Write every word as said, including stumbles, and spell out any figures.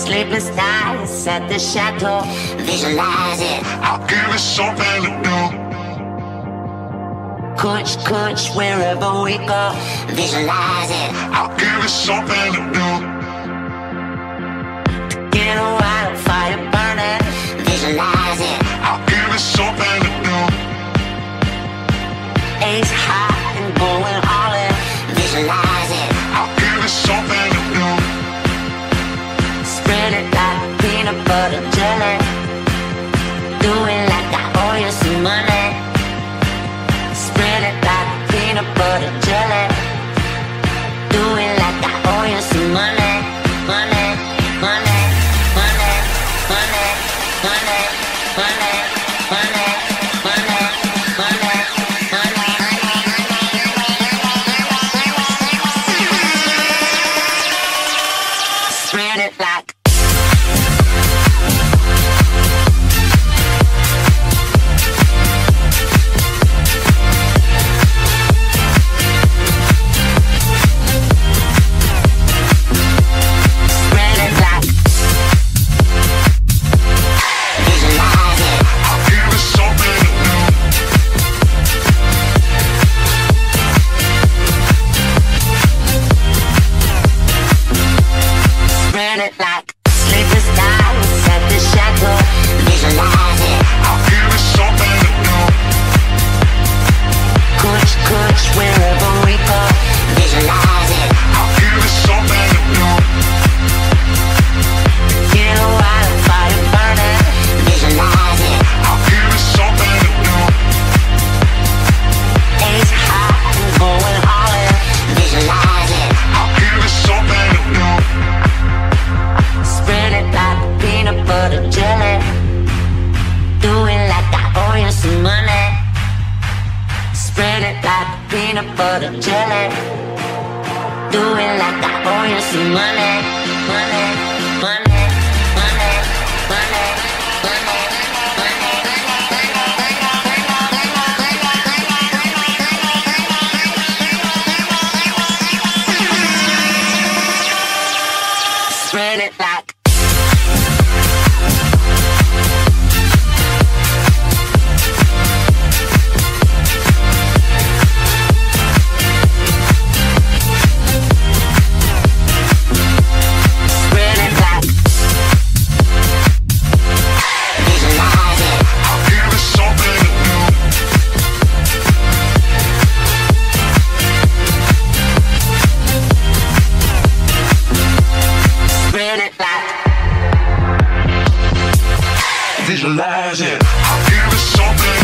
Sleepless nights at the chateau. Visualize it. I'll give it something to do. Coach, coach, wherever we go. Visualize it. I'll give it something to do. Get a wildfire burning. Visualize it. I'll give it something to do. Ace high and going all in. Visualize it. I'll give it something to do. Spread it like peanut butter jelly. Do it like I owe you some money. Spread it like peanut butter jelly. Do it like I owe you some money. Money, money, money, money, money, money, money, money, money, money. Spread it like it like sleepless nights at the chateau. Visualize it. I'll give it something to do. Coach, coach, wherever we go. Visualize it. I'll give it something to do. Get a wildfire burning. Visualize it. I'll give it something to do. Ace high and going all in. Visualize it. I'll give it something to do. Spread it like peanut butter jelly. Do it like I owe you some money. Spread it like peanut butter jelly. Do it like I owe you some money. Money, money, money, money, money, money. Spread it like Visualize it. I'll give it something